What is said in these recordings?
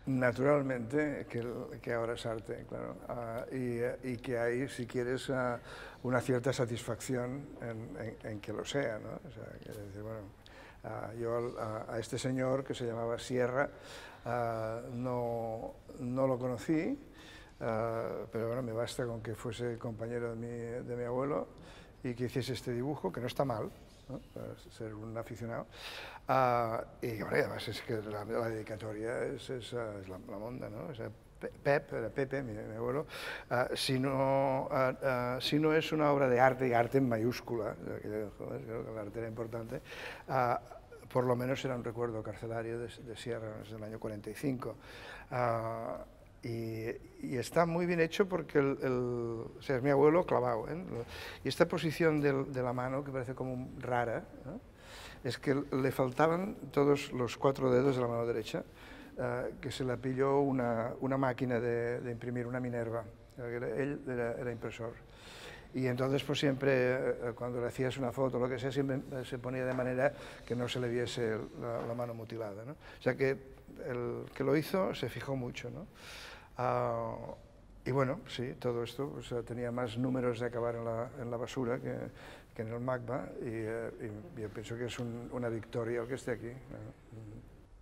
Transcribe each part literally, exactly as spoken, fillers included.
Naturalmente que, que ahora es arte, claro, uh, y, y que hay, si quieres, uh, una cierta satisfacción en, en, en que lo sea, ¿no? O sea, que decir, bueno, uh, yo a, a este señor que se llamaba Sierra uh, no, no lo conocí, uh, pero bueno, me basta con que fuese compañero de mi, de mi abuelo y que hiciese este dibujo, que no está mal, ¿no? Para ser un aficionado. Uh, y bueno, además es que la, la dedicatoria es, es, es la, la monda, ¿no? O sea, Pep, era Pepe, mi, mi abuelo, uh, si, no, uh, uh, si no es una obra de arte, y arte en mayúscula, que, joder, creo que el arte era importante, uh, por lo menos era un recuerdo carcelario de, de Sierra, desde el año cuarenta y cinco. Uh, Y, y está muy bien hecho porque el, el, o sea, es mi abuelo clavado, ¿eh? Y esta posición de, de la mano, que parece como rara, ¿eh? Es que le faltaban todos los cuatro dedos de la mano derecha, eh, que se la pilló una, una máquina de, de imprimir, una Minerva. Era, él era, era impresor. Y entonces, pues siempre, cuando le hacías una foto o lo que sea, siempre se ponía de manera que no se le viese la, la mano mutilada, ¿no? O sea que el que lo hizo se fijó mucho, ¿no? Uh, y bueno, sí, todo esto pues, tenía más números de acabar en la, en la basura que, que en el magma, y, uh, y yo pienso que es un, una victoria el que esté aquí, ¿no?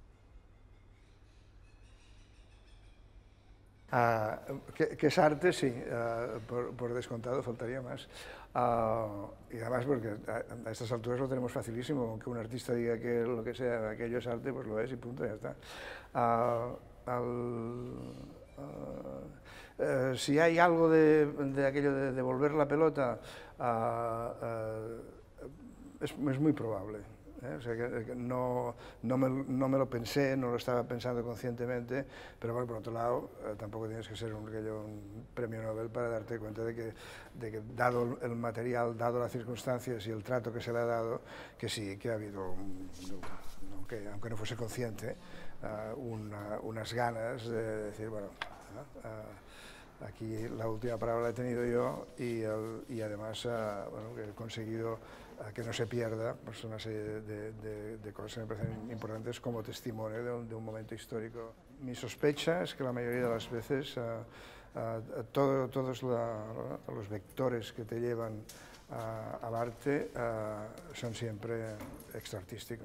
Uh, que, que es arte, sí, uh, por, por descontado, faltaría más. Uh, y además porque a, a estas alturas lo tenemos facilísimo, aunque un artista diga que lo que sea, aquello es arte, pues lo es y punto, ya está. Uh, al, uh, uh, si hay algo de, de aquello de devolver la pelota, uh, uh, es, es muy probable. ¿Eh? O sea, que, que no, no, me, no me lo pensé, no lo estaba pensando conscientemente, pero bueno, por otro lado, eh, tampoco tienes que ser un, un premio Nobel para darte cuenta de que, de que, dado el material, dado las circunstancias y el trato que se le ha dado, que sí, que ha habido, aunque, aunque no fuese consciente, uh, una, unas ganas de decir, bueno, uh, uh, aquí la última palabra la he tenido yo y, el, y además uh, bueno, que he conseguido uh, que no se pierda pues, una serie de, de, de cosas que me parecen importantes como testimonio de un, de un momento histórico. Mi sospecha es que la mayoría de las veces uh, uh, todo, todos la, los vectores que te llevan uh, al arte uh, son siempre extraartísticos.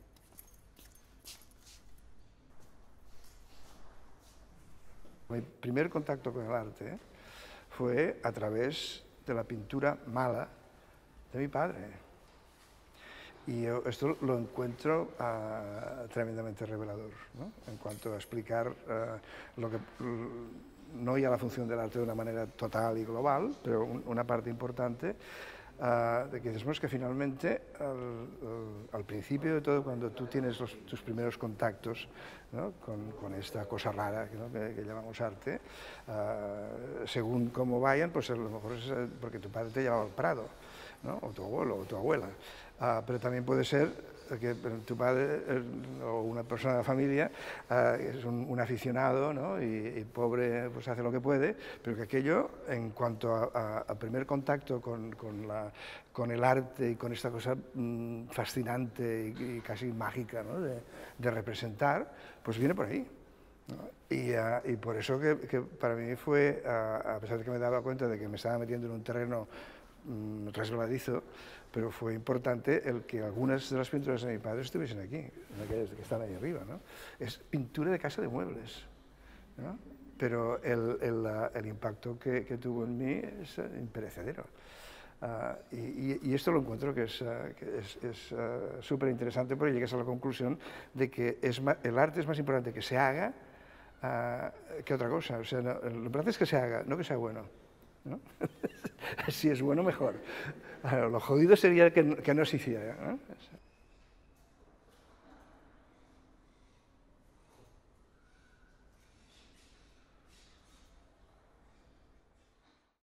Mi primer contacto con el arte fue a través de la pintura mala de mi padre. Y yo esto lo encuentro uh, tremendamente revelador, ¿no? En cuanto a explicar uh, lo que, no ya la función del arte de una manera total y global, pero un, una parte importante, Uh, de que decimos que finalmente al, al principio de todo, cuando tú tienes los, tus primeros contactos, ¿no? con, con esta cosa rara, ¿no? que, que llamamos arte, uh, según cómo vayan, pues a lo mejor es porque tu padre te llevaba al Prado, ¿no? O tu abuelo o tu abuela, uh, pero también puede ser que tu padre eh, o una persona de la familia eh, es un, un aficionado, ¿no? y, y pobre pues hace lo que puede, pero que aquello en cuanto a, a, a primer contacto con, con, la, con el arte y con esta cosa mmm, fascinante y, y casi mágica, ¿no? de, de representar, pues viene por ahí, ¿no? Y, uh, y por eso que, que para mí fue, uh, a pesar de que me daba cuenta de que me estaba metiendo en un terreno mmm, resbaladizo, pero fue importante el que algunas de las pinturas de mi padre estuviesen aquí, aquellas que están ahí arriba, ¿no? Es pintura de casa de muebles, ¿no? Pero el, el, el impacto que, que tuvo en mí es imperecedero. Uh, y, y esto lo encuentro que es uh, que es, es uh, súper interesante porque llegas a la conclusión de que es el arte es más importante que se haga uh, que otra cosa. O sea, no, lo importante es que se haga, no que sea bueno, ¿no? Si es bueno, mejor. Lo jodido sería que, que no se hiciera, ¿no?